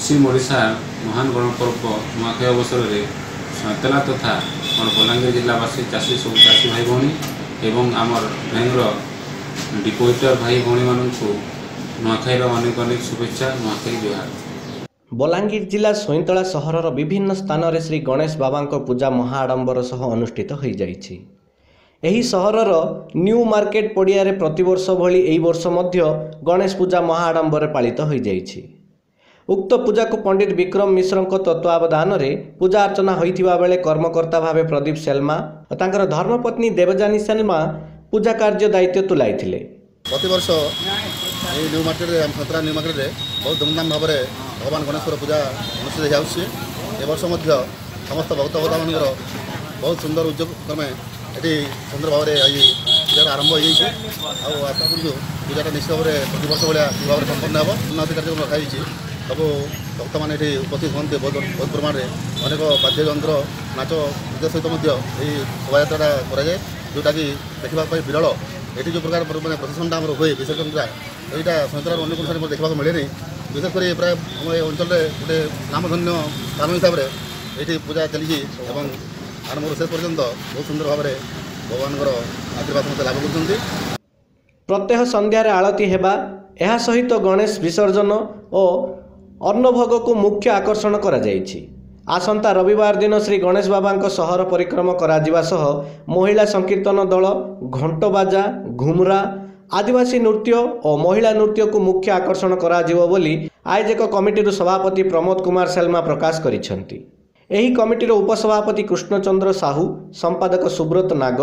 पश्चिम ओडिशा महान गणपर्व नुआखाई अवसर में सैंतला तथा आम बलांगीर जिलावासी चाषी सब चाषी भाई भौणी एवं आमर बैंकर डिपोजिटर भाई भौणी मानक नुआखाईर अनेक अनेक शुभेच्छा नुआखाई जुहार। बलांगीर जिला सैंतला सहरर विभिन्न स्थान में श्री गणेश बाबा पूजा महाआडंबर सह अनुष्ठित हो जाइछि। एही सहरर न्यू मार्केट पड़िया रे प्रतिवर्ष भली एही वर्ष मध्य गणेश पूजा महाआडंबर पालित हो जाइछि। उक्त पूजा को पंडित विक्रम मिश्र तत्वावधान में पूजा अर्चना होइथिबा बेले कर्मकर्ता भावे प्रदीप सेलमा और तांकर धर्मपत्नी देवजानी सेलमा पूजा कार्य दायित्व तुलाइथिले। प्रति वर्ष न्यू मार्केट रे सतरा न्यू मार्केट रे बहुत धूमधाम भाव में भगवान गणेश्वर पूजा अनुष्ठित जाउछि। ए वर्ष मध्य समस्त भक्त भक्तमानकर बहुत सुंदर उद्योग क्रमे ये सुंदर भाव में आज पूजा आरंभ हो आशा करूँ पूजाटा निश्चित भाव में प्रति वर्ष भाया भाव में संपन्न हो उन्नति कार्यक्रम रखाई सब भक्त मैंने ये उपस्थित होते बहुत परिमाण में अनेक वाद्ययंत्र नाच नृत्य सहित यही शोभायात्रा कराए जोटा कि देखा विरल ये जो प्रकार मैंने प्रदर्शनटा हुए विसर्जन यहाँ सैंतलार अनेक अनुसार देखा मिले नहीं विशेषकर प्राय आम अंचल गोटे नामधन्य स्थान हिसाब से ये पूजा चली आरंभ शेष पर्यंत बहुत सुंदर भाव में भगवान आशीर्वाद मत लाभ कर प्रत्यह संध्यार आलती हेबा एहा सहित गणेश विसर्जन और अन्नभोग को मुख्य आकर्षण करा जाइछि। आसंता रविवार दिन श्री गणेश बाबा सहर परिक्रमा करा जिवा सह महिला संकीर्तन दल घंट बाजा घुमरा आदिवासी नृत्य और महिला नृत्य को मुख्य आकर्षण करा जिवो बोली आयोजक कमिटी सभापति प्रमोद कुमार सेलमा प्रकाश करिसेंति। एही कमिटीर उपसभापति कृष्णचंद्र साहू संपादक सुब्रत नाग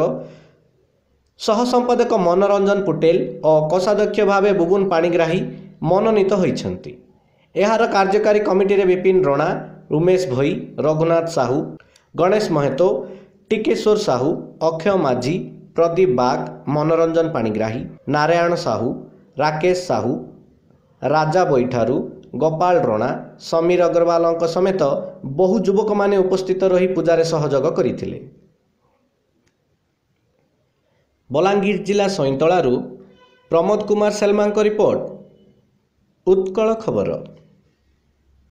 सह संपादक मनोरंजन पुटेल और कोषाध्यक्ष भावे बुबुन पाणिग्राही मनोनीत होइछंती। एहार कार्यकारी कमिटी रे विपिन रणा उमेश भई रघुनाथ साहू गणेश महतो टिकेश्वर साहू अक्षय माझी प्रदीप बाग मनोरंजन पाणिग्राही नारायण साहू राकेश साहू राजा बैठारू गोपाल रणा समीर अग्रवाल समेत बहु युवक माने उपस्थित रही पूजारे सहयोग करथिले। बलांगीर जिला सैंतलारू प्रमोद कुमार सेलमा रिपोर्ट उत्कल खबर।